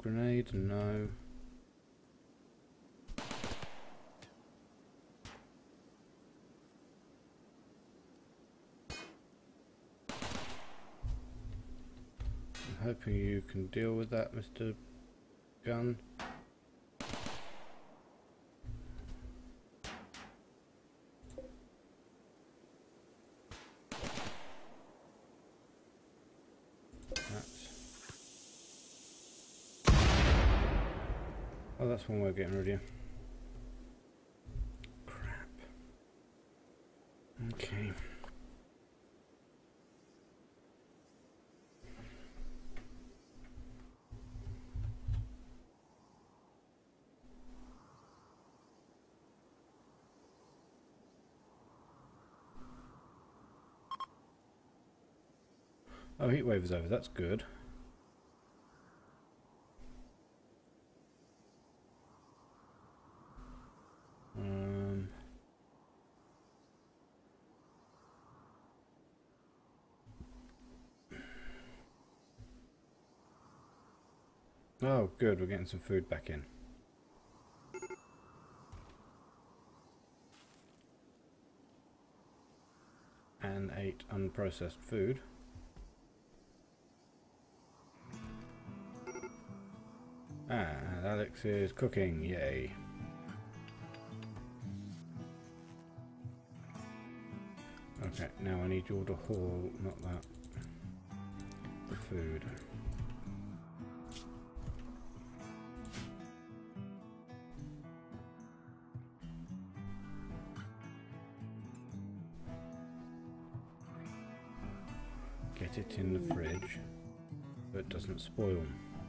grenades? No. I'm hoping you can deal with that, Mr. Gun. Oh, that's one way of getting rid of you. Crap. Okay. Oh, heat wave is over. That's good. Oh, good. We're getting some food back in. And ate unprocessed food. And Alex is cooking. Yay. Okay, now I need you all to haul, not that, the food. Get it in the fridge so it doesn't spoil.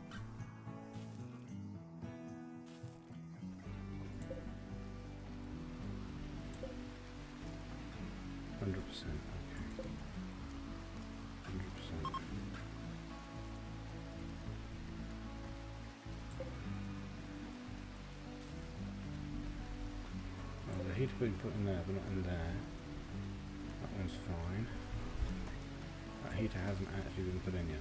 $100%, okay. 100%. Oh, the heater being put in there, but not in there. That one's fine. That heater hasn't actually been put in yet.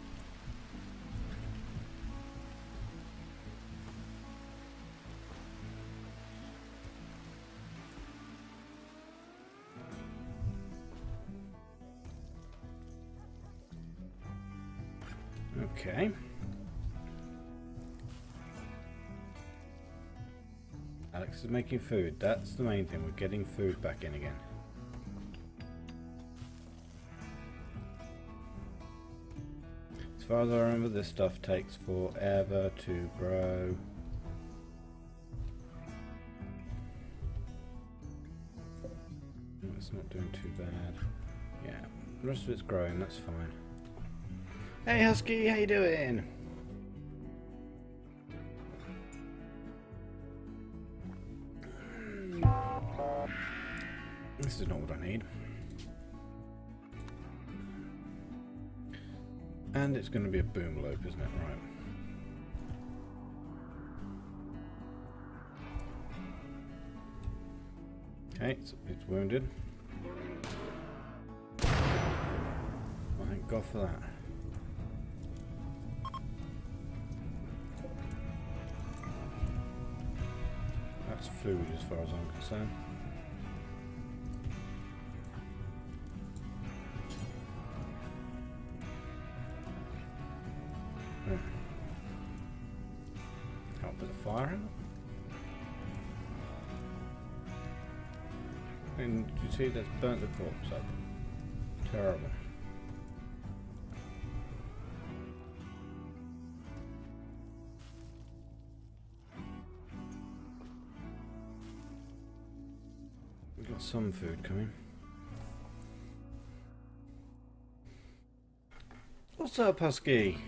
Okay. Alex is making food. That's the main thing. We're getting food back in again. As far as I remember, this stuff takes forever to grow. It's not doing too bad. Yeah, the rest of it's growing. That's fine. Hey Husky, how you doing? This is not what I need. And it's going to be a boom loop, isn't it? Right. Okay, so it's wounded. Well, thank God for that. That's food as far as I'm concerned. Can't put the fire in. And you see that's burnt the corpse up. Terrible. We've got some food coming. What's up, Husky?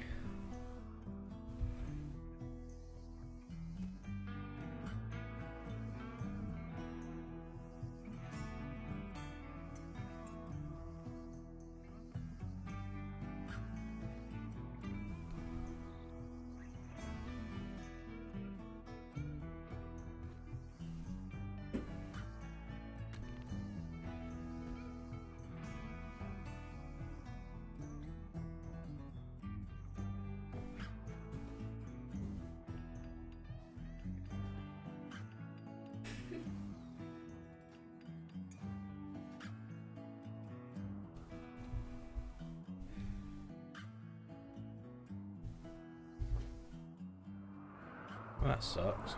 Well, that sucks.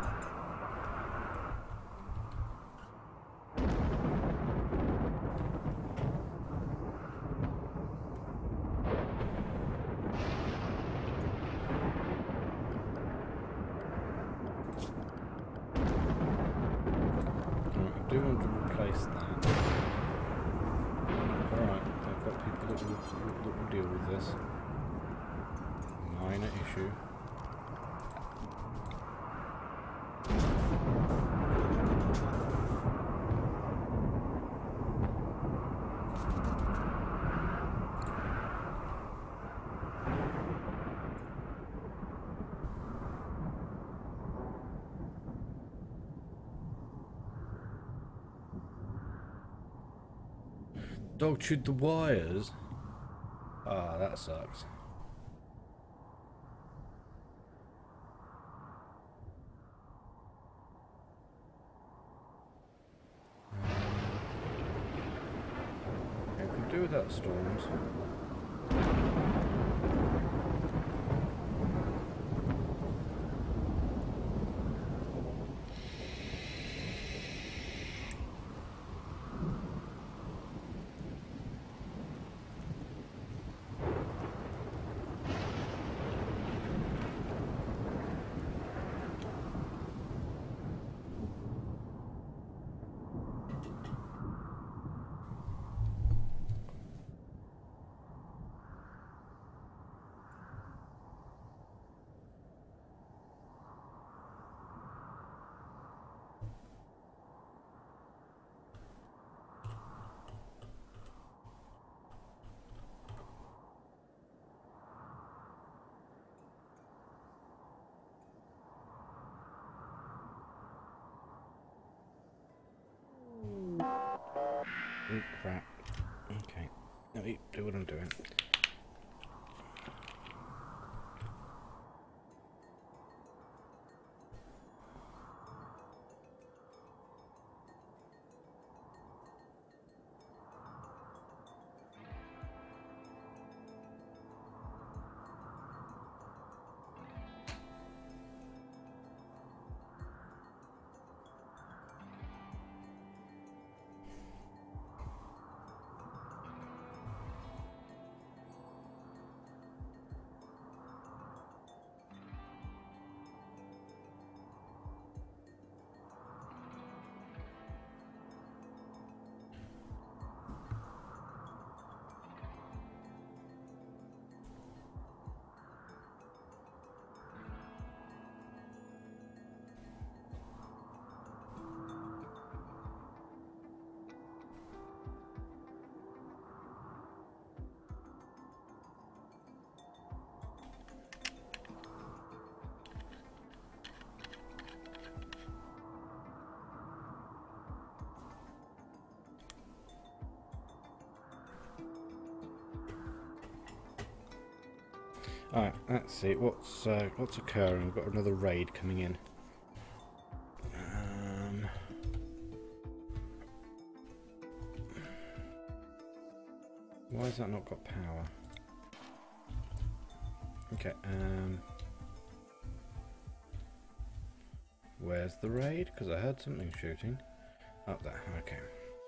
I do want to replace that. Alright, I've got people that will deal with this. Minor issue. Dog chewed the wires. Ah, that sucks. Yeah, we can do without storms. Oh crap. Okay. Let me do what I'm doing. Alright, let's see what's occurring. We've got another raid coming in. Why has that not got power? Okay, where's the raid? Because I heard something shooting. Up there, okay.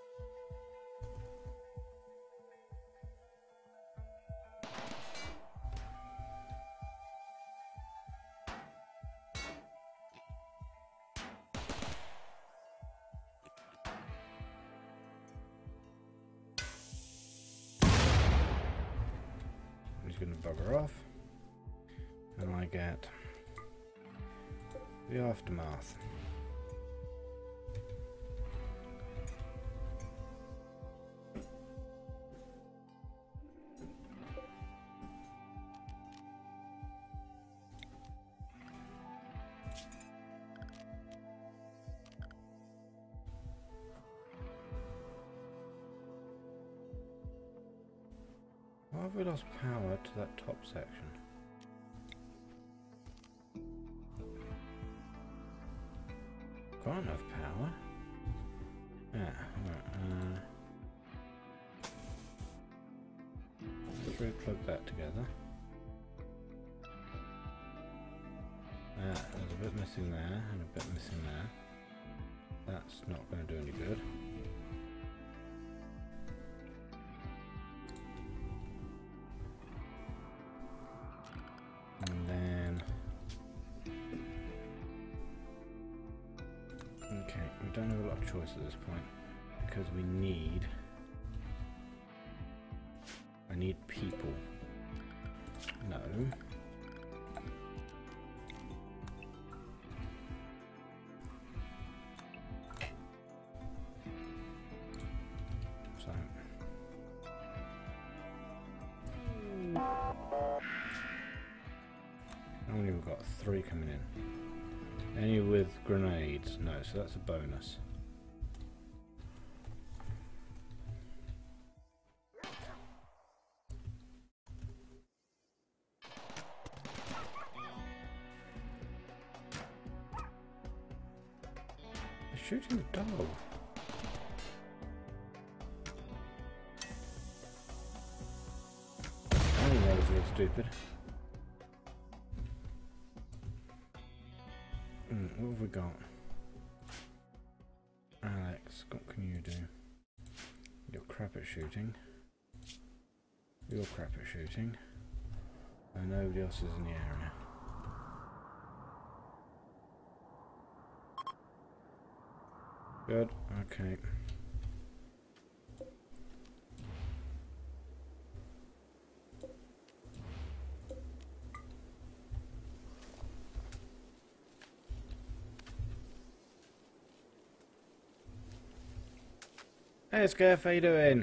He's going to bugger off, and I get the aftermath. Why have we lost power to that top section? Got enough power. Yeah, right, let's re-plug that together. There's a bit missing there, and a bit missing there. That's not going to do any good. And then... okay, we don't have a lot of choice at this point, because we need... I need people. No. So. Only we've got 3 coming in. Any with grenades? No, so that's a bonus. Shooting the dog. I think that was a little stupid. What have we got? Alex, what can you do? You're crap at shooting. You're crap at shooting. And nobody else is in the area. Good, okay. Hey Scaff, how you doing?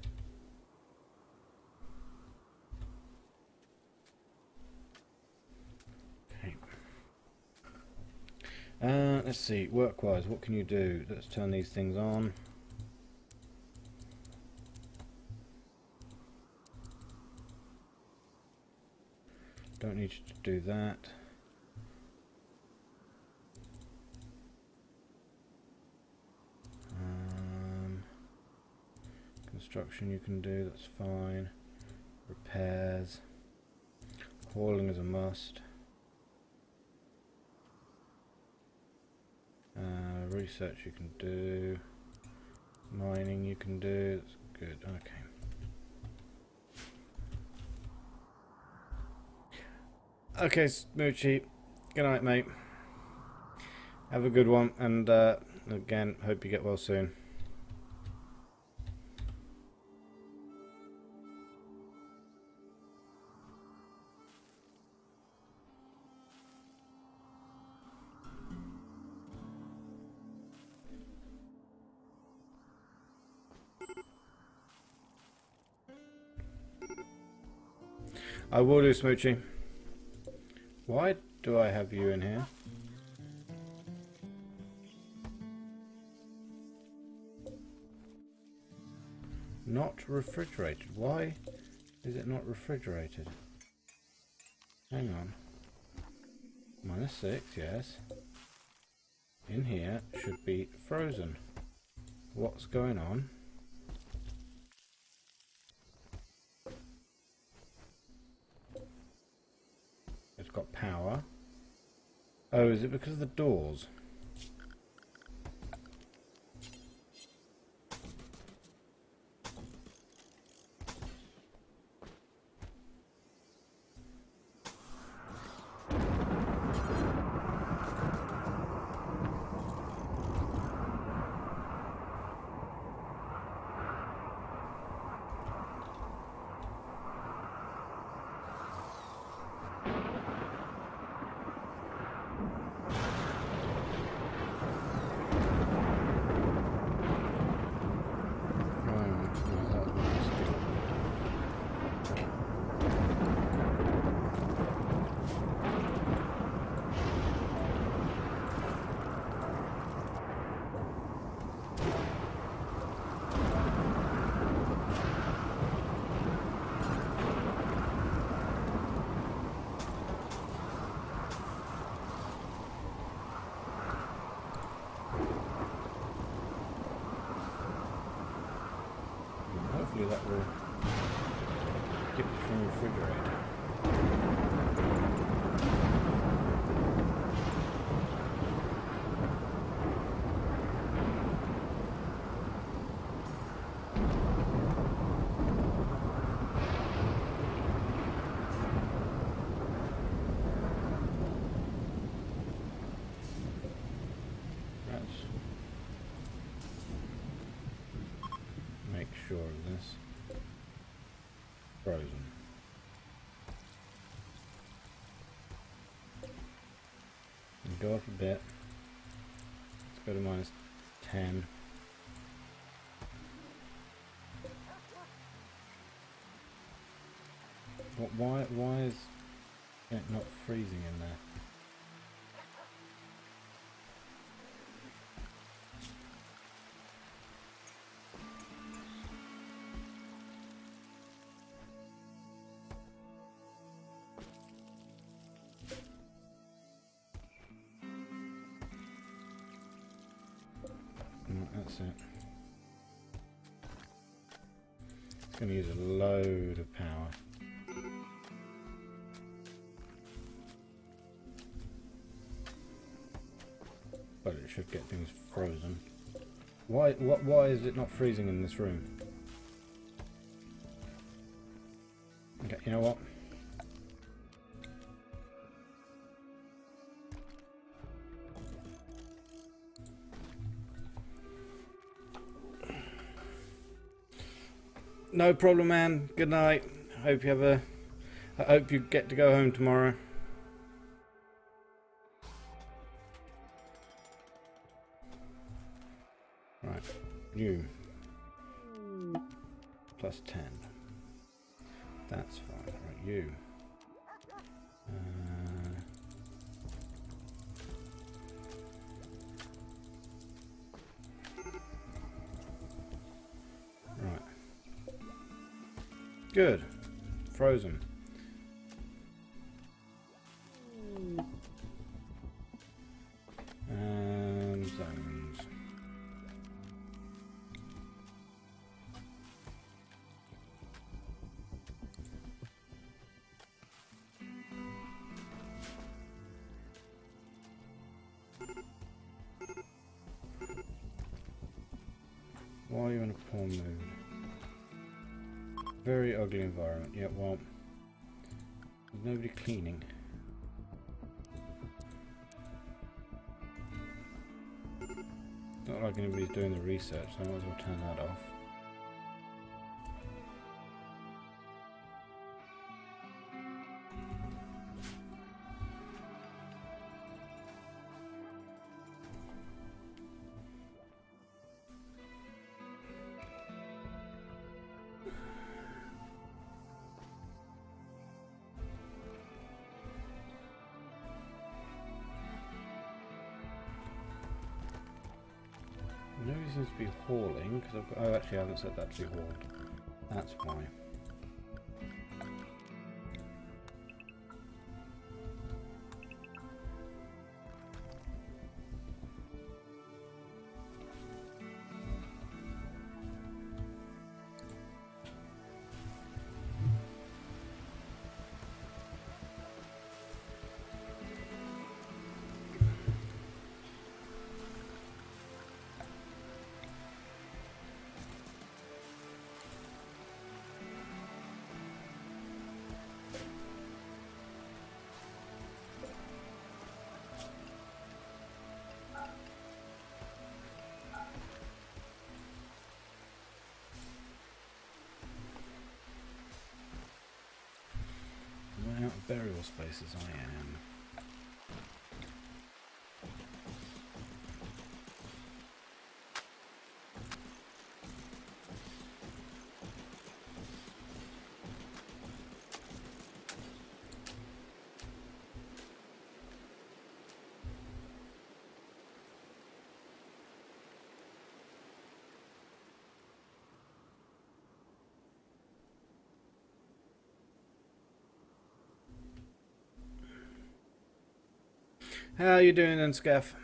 Let's see, work-wise, what can you do? Let's turn these things on. Don't need you to do that. Construction you can do, that's fine. Repairs. Hauling is a must. Research you can do. Mining you can do, that's good, okay. Okay, Smoochie. Good night, mate. Have a good one, and again, hope you get well soon. I will do, Smoochie. Why do I have you in here? Not refrigerated. Why is it not refrigerated? Hang on. -6, yes. In here should be frozen. What's going on? It's got power. Oh, is it because of the doors? Hopefully that will get it from the refrigerator. Frozen. And go up a bit. Let's go to minus 10. Why is it not freezing in there? That's it. It's going to use a load of power. But it should get things frozen. Why is it not freezing in this room? Okay, you know what? No problem, man. Good night. I hope you get to go home tomorrow. Right, you plus 10. That's fine. Right, you. Right. Good. Frozen. And zones. Why are you in a poor mood? Very ugly environment. Yeah, well, there's nobody cleaning. Not like anybody's doing the research, so I might as well turn that off. Nobody seems to be hauling, because I've got, oh, actually I haven't set that to be hauled. That's why. Out of burial spaces I am. How are you doing then, Scaff?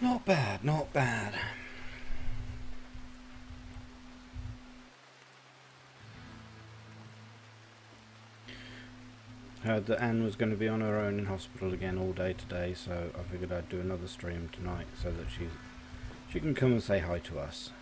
Not bad, not bad. Heard that Anne was going to be on her own in hospital again all day today, so I figured I'd do another stream tonight so that she can come and say hi to us.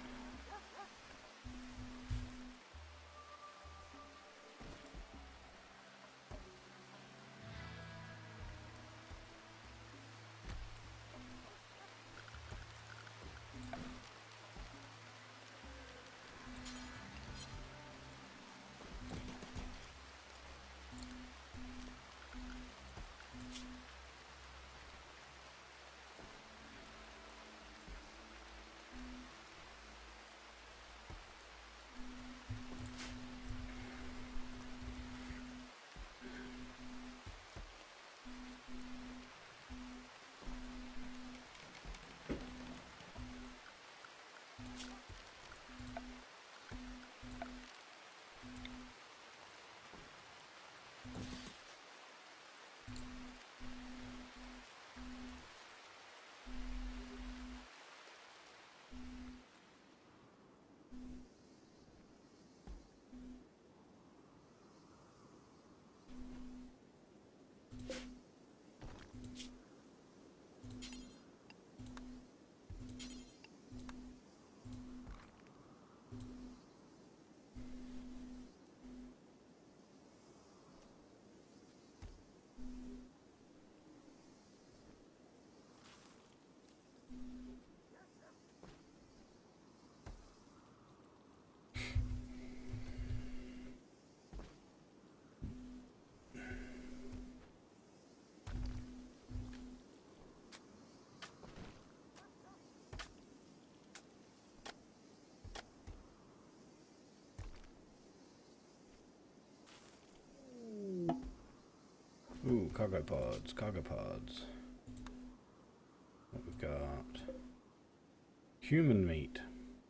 Ooh, cargo pods, cargo pods. What we got? Human meat.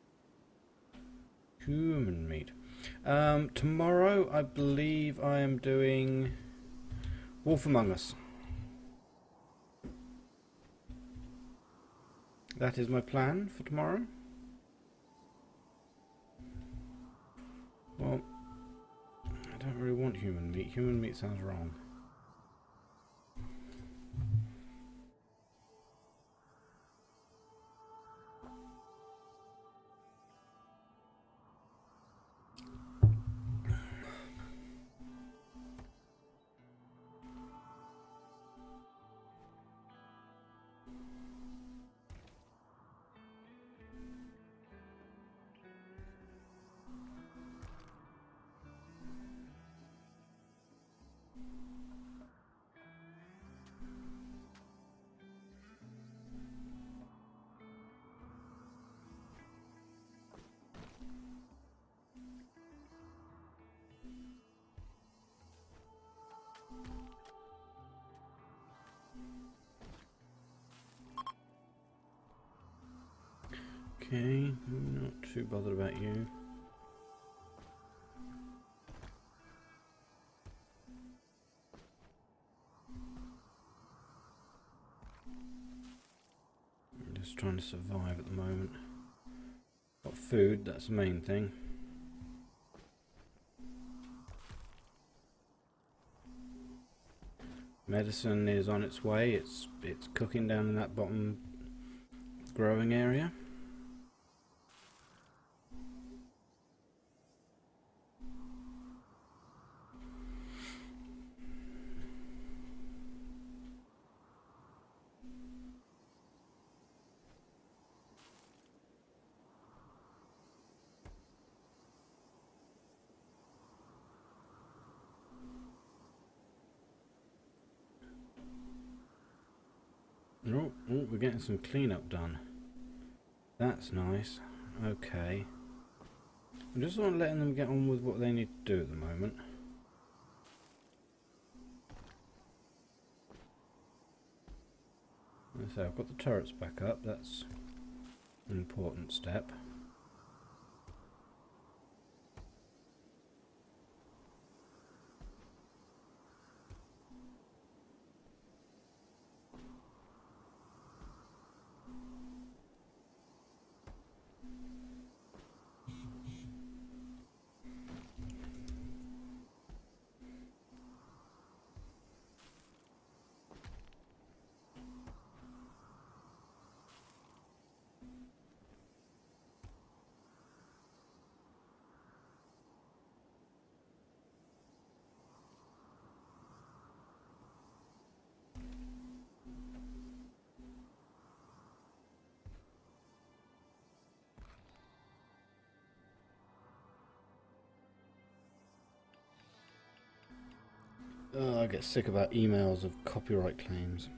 Human meat. Tomorrow I believe I am doing Wolf Among Us. That is my plan for tomorrow. Well, I don't really want human meat. Human meat sounds wrong. Okay, not too bothered about you. I'm just trying to survive at the moment. Got food, that's the main thing. Medicine is on its way. It's cooking down in that bottom growing area. Oh, we're getting some cleanup done. That's nice. Okay. I'm just sort of letting them get on with what they need to do at the moment. So I've got the turrets back up. That's an important step. I get sick about emails of copyright claims.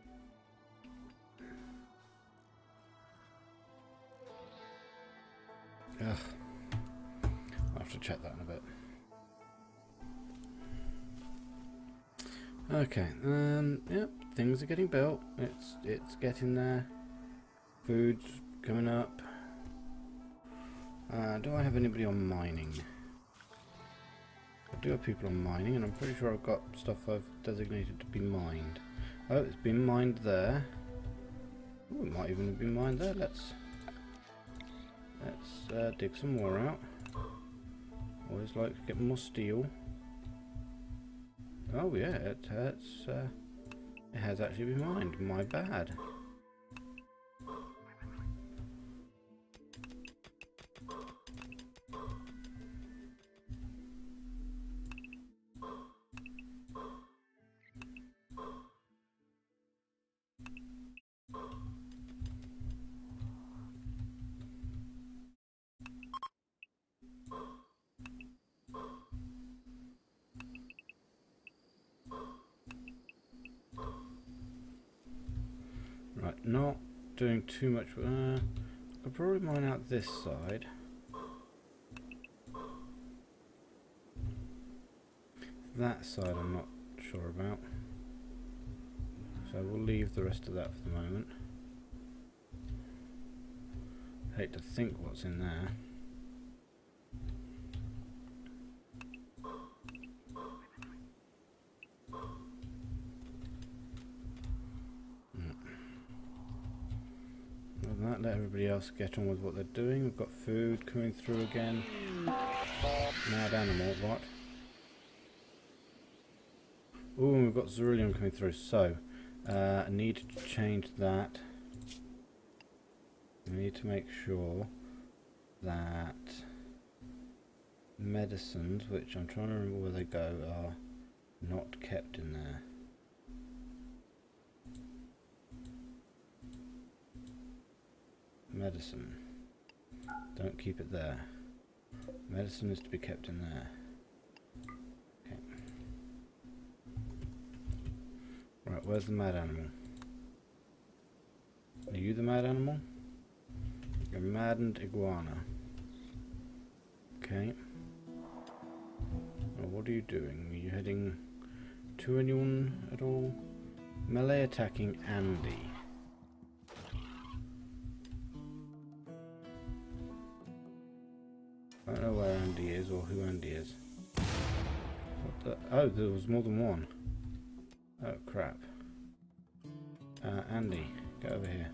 Ugh. I'll have to check that in a bit. Okay, yep, things are getting built. It's getting there. Food's coming up. Do I have anybody on mining? I do have people on mining, and I'm pretty sure I've got stuff I've designated to be mined. Oh, it's been mined there. Ooh, it might even have been mined there. Let's dig some more out. Always like to get more steel. Oh yeah, it has actually been mined. My bad. Right, not doing too much. I'll probably mine out this side. That side I'm not sure about. So we'll leave the rest of that for the moment. Hate to think what's in there. Other than that, let everybody else get on with what they're doing. We've got food coming through again. Mad animal, what? Ooh, and we've got cerulean coming through, so I need to change that. I need to make sure that medicines, which I'm trying to remember where they go, are not kept in there. Medicine. Don't keep it there. Medicine is to be kept in there. Okay. Right, where's the mad animal? Are you the mad animal? You're a maddened iguana. Okay. Well, what are you doing? Are you heading to anyone at all? Melee attacking Andy. I don't know where Andy is or who Andy is. What the? Oh, there was more than one. Oh crap. Andy, get over here.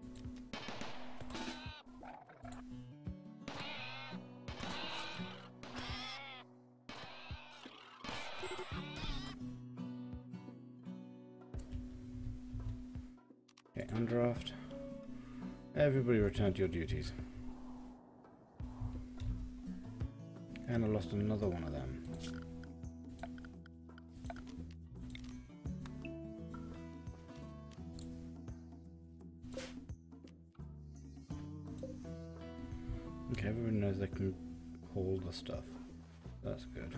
Okay, undraft. Everybody return to your duties. And I lost another one of them. Okay, everybody knows they can haul the stuff. That's good.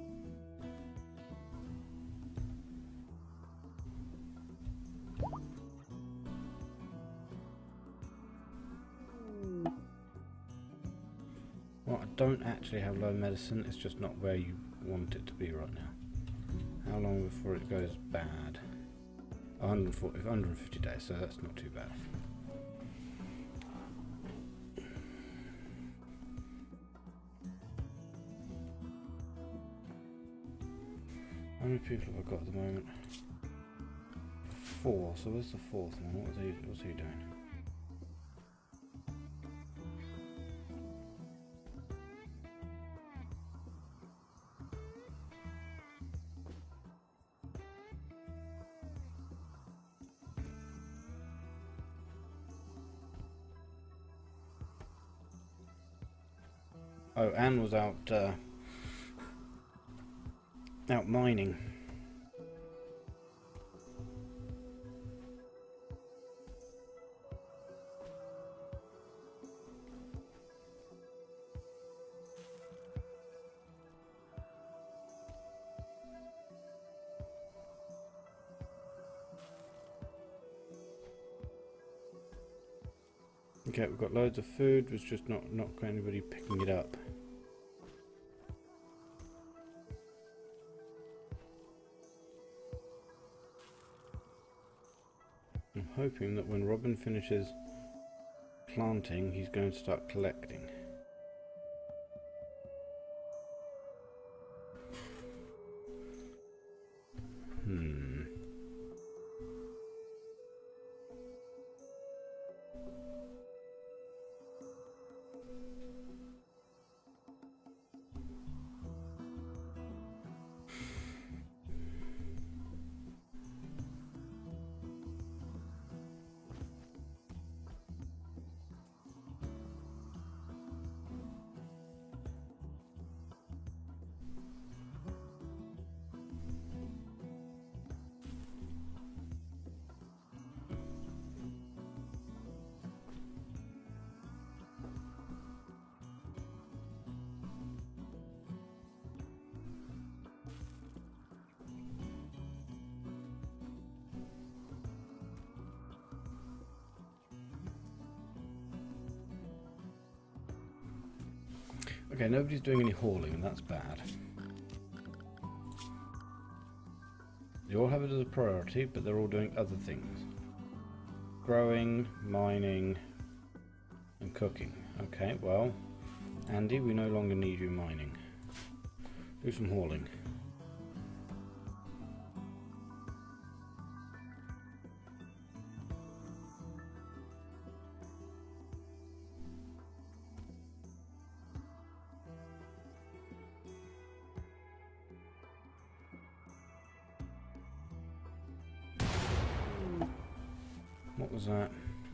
Well, I don't actually have low medicine, it's just not where you want it to be right now. How long before it goes bad? 150 days, so that's not too bad. How many people have I got at the moment? 4, so where's the 4th one? What's he doing? Oh, Anne was out mining. Okay, we've got loads of food, it's just not got anybody picking it up. I'm hoping that when Robin finishes planting, he's going to start collecting. Okay, nobody's doing any hauling, and that's bad. They all have it as a priority, but they're all doing other things. Growing, mining, and cooking. Okay, well, Andy, we no longer need you mining. Do some hauling. What was that?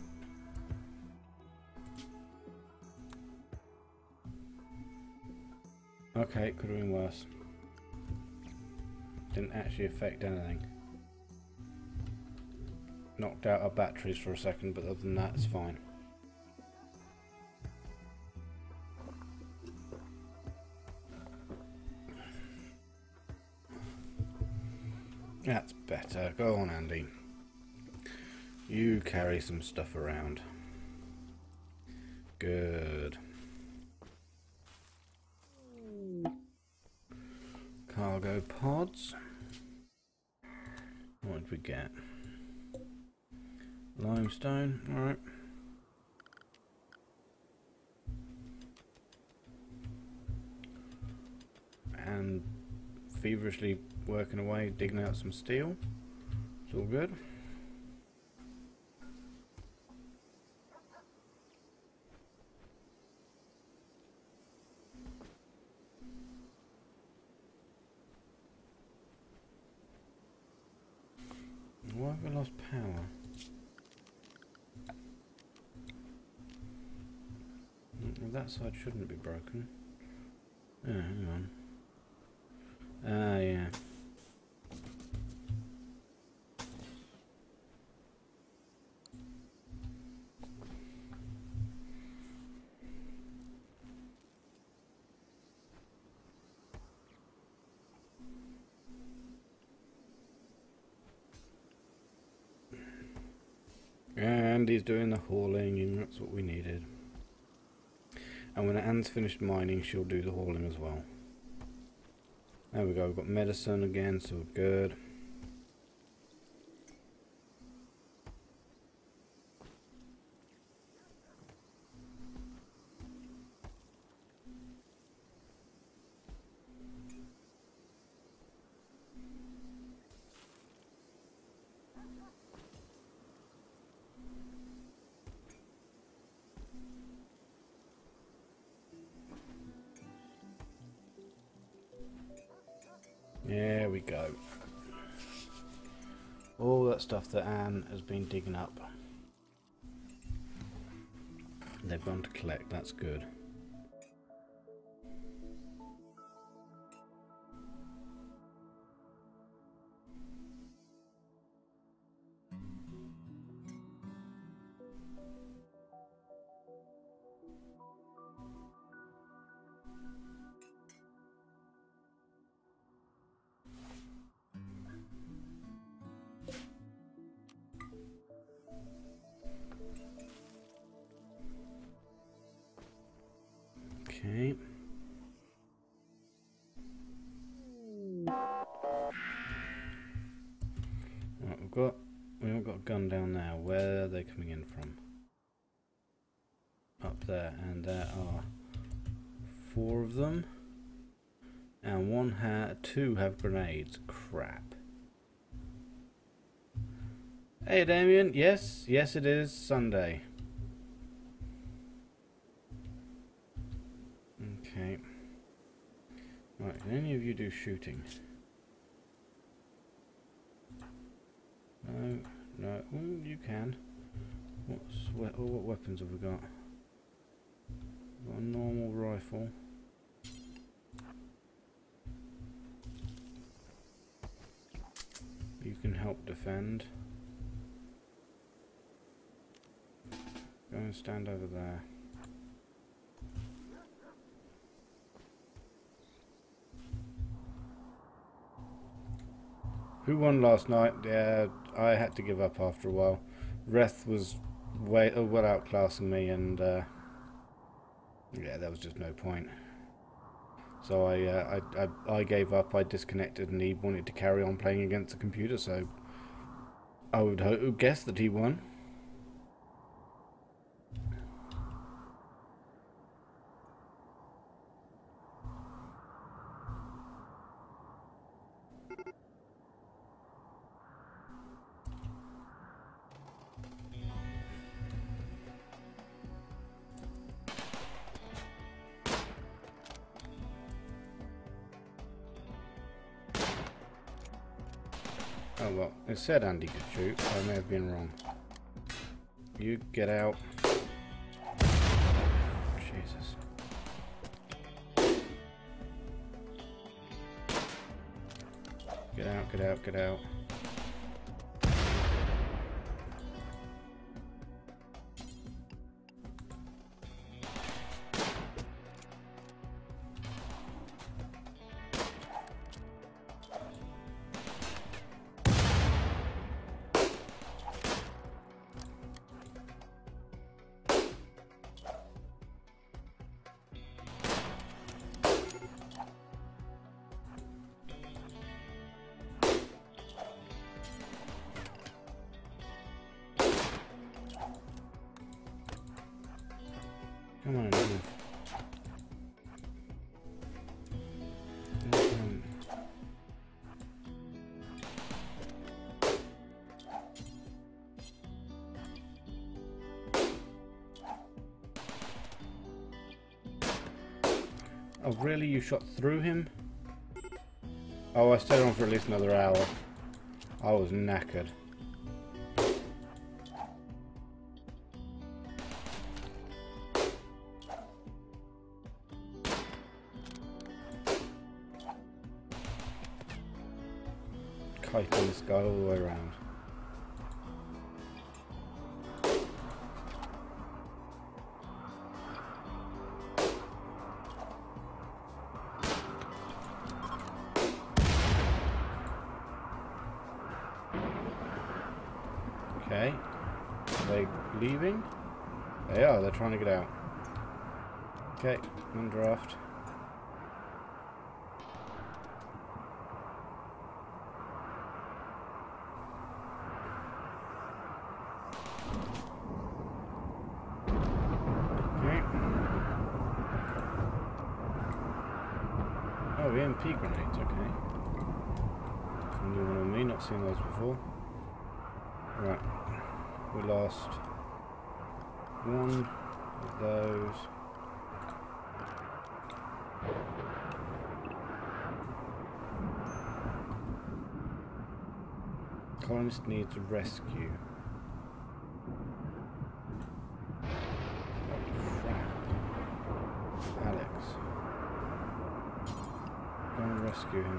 Okay, it could have been worse. Didn't actually affect anything. Knocked out our batteries for a second, but other than that, it's fine. That's better. Go on, Andy. You carry some stuff around. Good. Cargo pods. What did we get? Limestone. Alright. And feverishly working away, digging out some steel. It's all good. Why have we lost power? Well, that side shouldn't be broken. Oh, hang on. Ah, yeah. And he's doing the hauling, and that's what we needed. And when Anne's finished mining, she'll do the hauling as well. There we go, we've got medicine again, so we're good. There we go. All that stuff that Anne has been digging up. They've gone to collect, that's good. Right, we haven't got a gun down there. Where are they coming in from? Up there, and there are 4 of them, and 2 have grenades. Crap. Hey Damien, yes, it is Sunday. Okay. Right, can any of you do shooting? No, you can. What weapons have we got? We've got a normal rifle. You can help defend. Go and stand over there. Who won last night? Yeah, I had to give up after a while. Reth was well outclassing me, and yeah, there was just no point. So I gave up. I disconnected, and he wanted to carry on playing against the computer. So I would guess that he won. Oh well, it said Andy could shoot, so I may have been wrong. You get out. Jesus. Get out. Come on, move. Oh really? You shot through him? Oh, I stayed on for at least another hour. I was knackered. Kiting this guy all the way around. Okay. Are they leaving? They are, they're trying to get out. Okay, one draft. Oh, EMP grenades, okay. New one on me, not seen those before. Right, we lost one of those. Colonist needs rescue. Oh crap. Alex. Go and rescue him.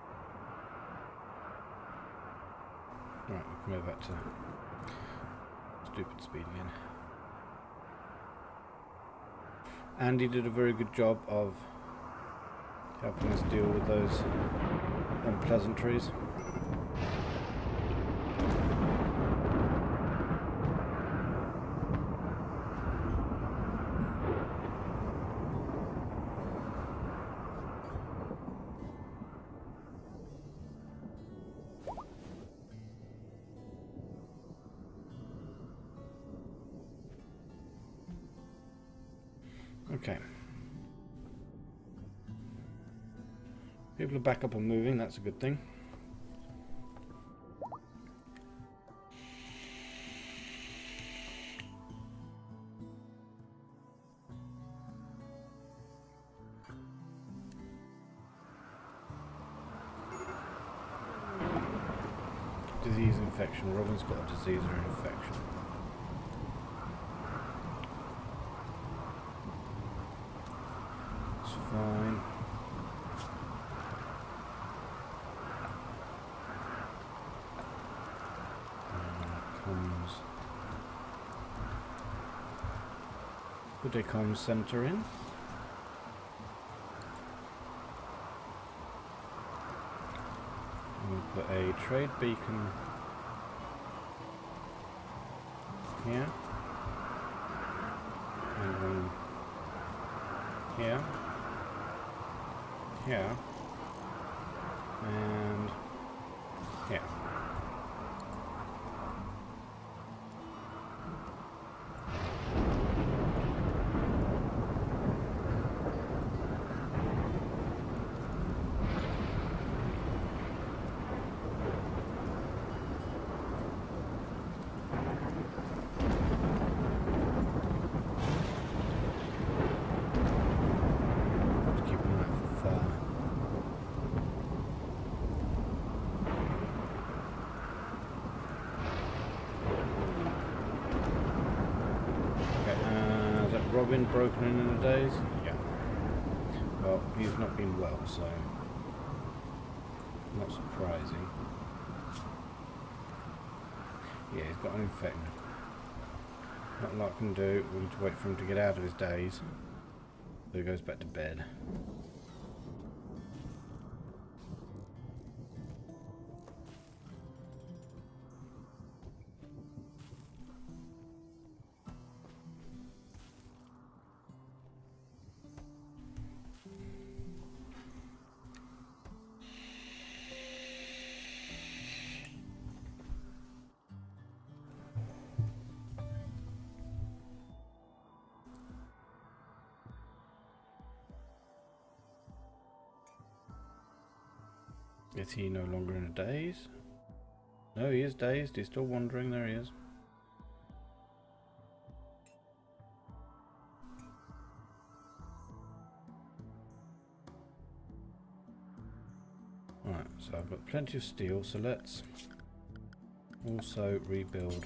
Right, we can go back to stupid speed again. Andy did a very good job of helping us deal with those unpleasantries. Okay. People are back up and moving, that's a good thing. Disease infection. Robin's got a disease or infection. It's fine. Put a comms center in. We'll put a trade beacon here. And then here. Here. And here. Robin broken in the days? Yeah. Well, he's not been well, so not surprising. Yeah, he's got an infection. Not a lot I can do. We need to wait for him to get out of his daze. So he goes back to bed. Is he no longer in a daze? No, he is dazed. He's still wandering. There he is. Right, so I've got plenty of steel, so let's also rebuild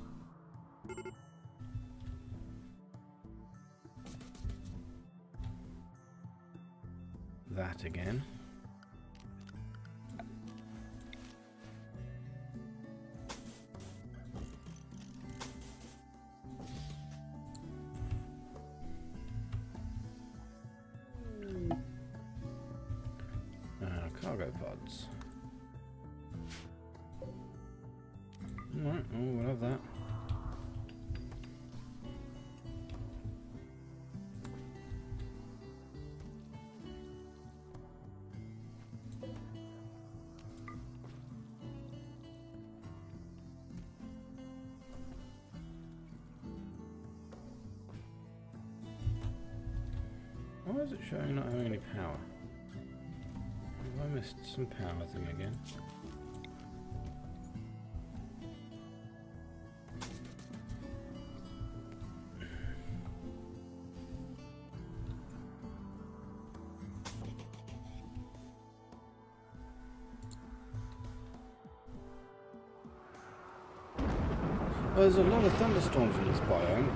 that again. Cargo pods. Alright, oh, we'll have that. Why is it showing not having any power? Have I missed some power thing again? Well, there's a lot of thunderstorms in this biome.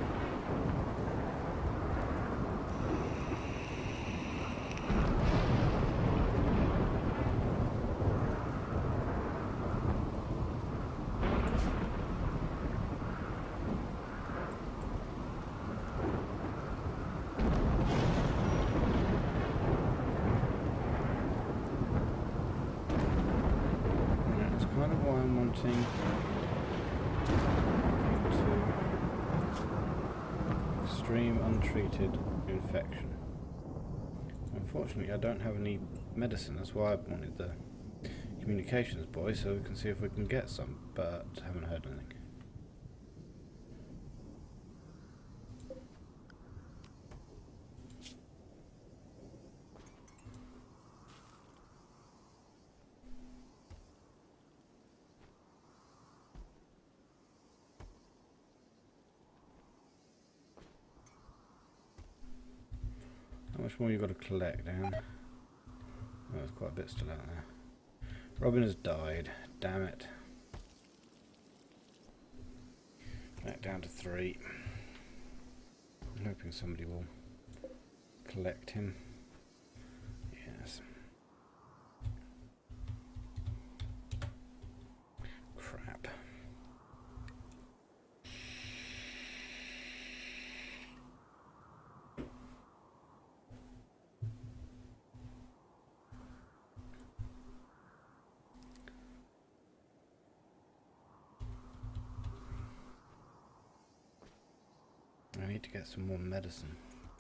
hunting into extreme untreated infection. Unfortunately, I don't have any medicine. That's why I wanted the communications boy, so we can see if we can get some, but haven't heard anything. How much more you got to collect, Dan? Oh, there's quite a bit still out there. Robin has died. Damn it. Back down to 3. I'm hoping somebody will collect him. Yes. Crap. I need to get some more medicine.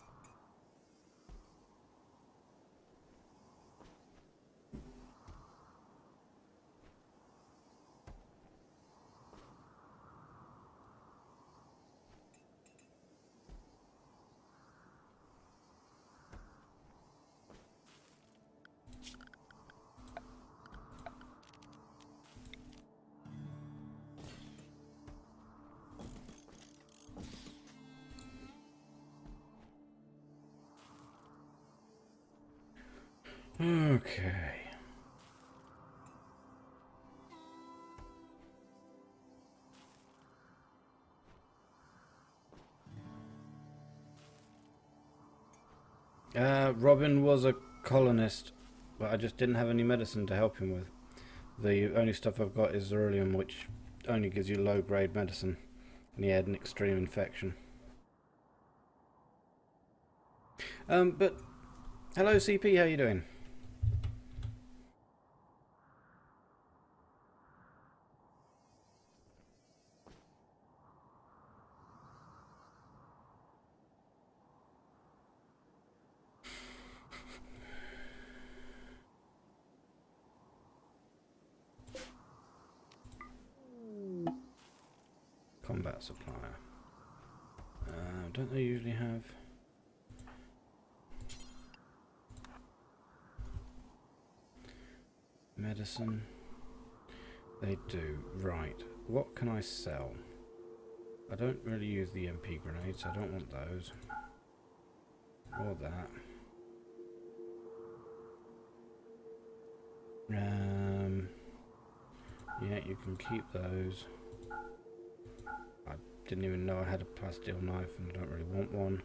Okay. Robin was a colonist, but I just didn't have any medicine to help him with. The only stuff I've got is Cerulean, which only gives you low-grade medicine, and he had an extreme infection. But hello, CP. How you doing? Combat supplier. Don't they usually have medicine? They do. Right. What can I sell? I don't really use the MP grenades. I don't want those. Or that. Yeah, you can keep those. I didn't even know I had a plasteel knife and I don't really want one.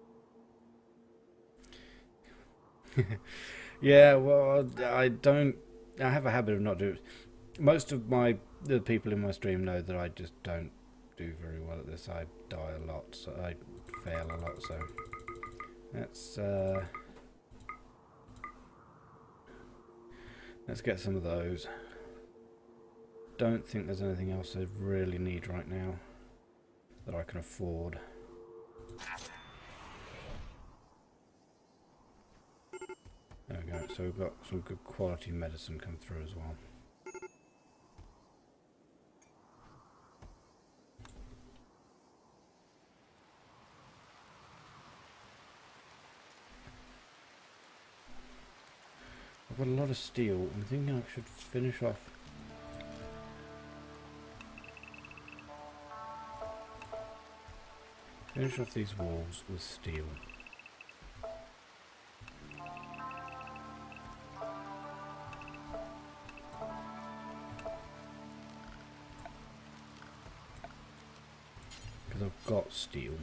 Yeah, well, I have a habit of not doing it. Most of the people in my stream know that I just don't do very well at this. I die a lot, so I fail a lot, so let's get some of those. Don't think there's anything else I really need right now that I can afford. There we go. So we've got some good quality medicine come through as well. I've got a lot of steel. I'm thinking I should finish off these walls with steel. Because I've got steel.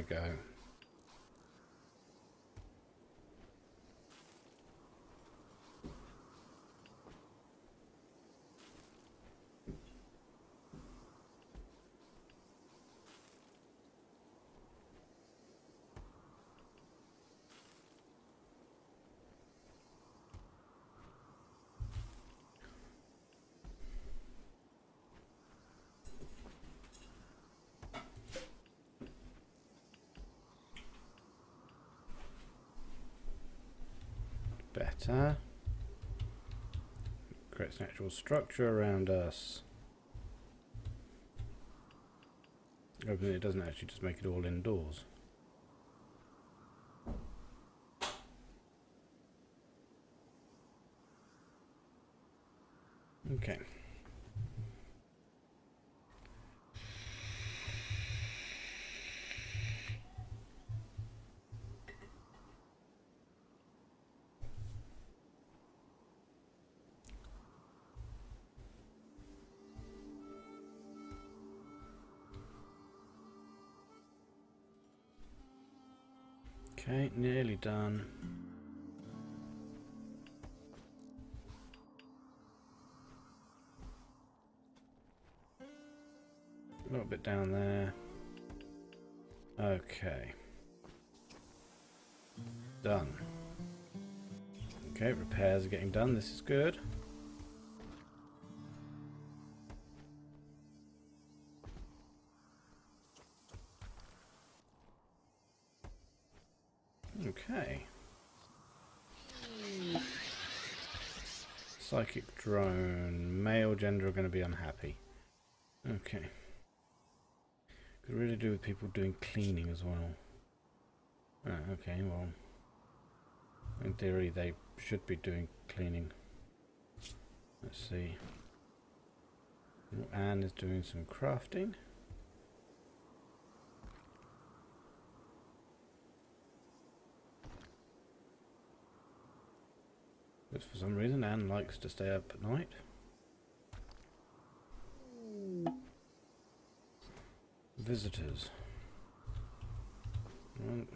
go. Better. Creates an actual structure around us. Hoping it doesn't actually just make it all indoors. Okay. Okay, nearly done. A little bit down there. Okay. Done. Okay, repairs are getting done. This is good. Okay. Psychic drone. Male gender are going to be unhappy. Okay. Could really do with people doing cleaning as well. Ah, okay, well. In theory, they should be doing cleaning. Let's see. Anne is doing some crafting. Because for some reason Anne likes to stay up at night. Visitors. Well,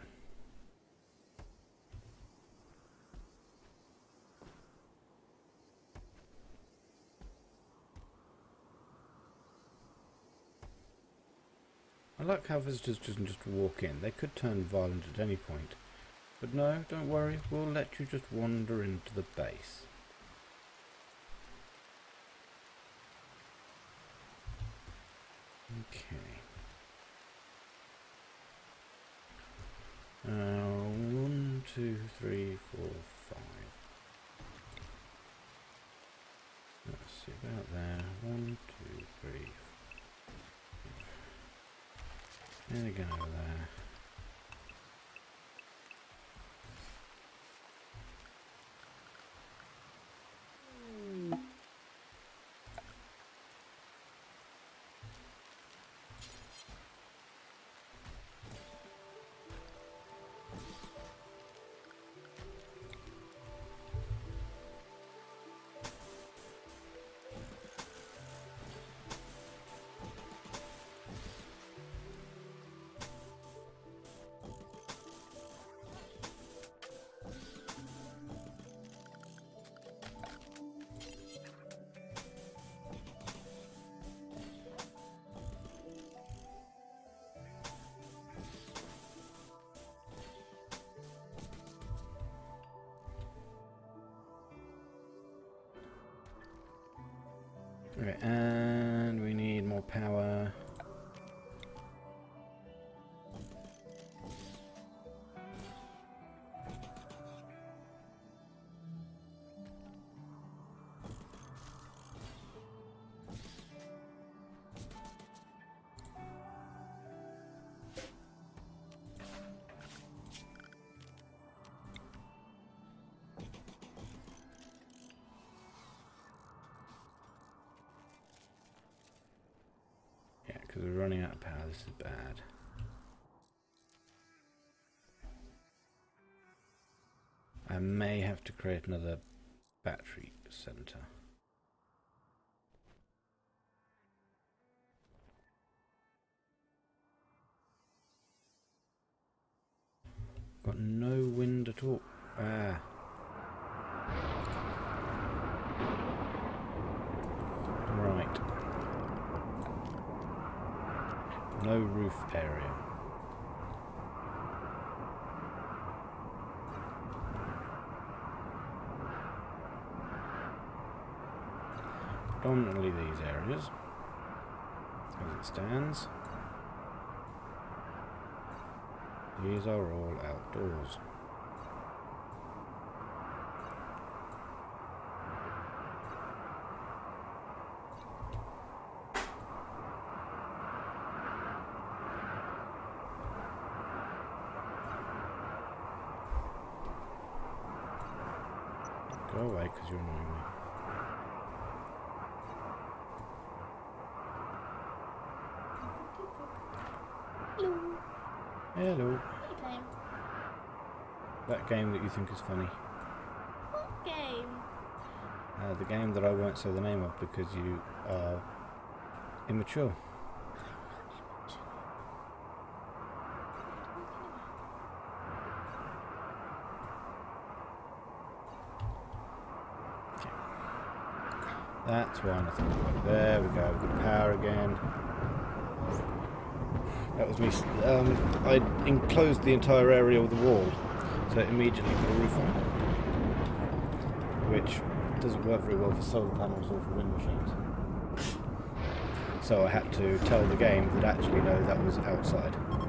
I like how visitors doesn't just walk in. They could turn violent at any point. But no, don't worry. We'll let you just wander into the base. Okay. 1, 2, 3, 4, 5. Let's see about there. 1, 2, 3. There we go there. Okay, and we need more power. Because we're running out of power, this is bad. I may have to create another battery center. Got no wind at all. Ah. Right. No roof area. Predominantly these areas, as it stands. These are all outdoors. Go away, because you're annoying me. Hello. Hello. What are you playing? That game that you think is funny. What game? The game that I won't say the name of because you are immature. That's why nothing worked. There we go, good power again. That was me. I enclosed the entire area with a wall, so it immediately put a roof on it, which doesn't work very well for solar panels or for wind machines. So I had to tell the game that actually no, that was outside.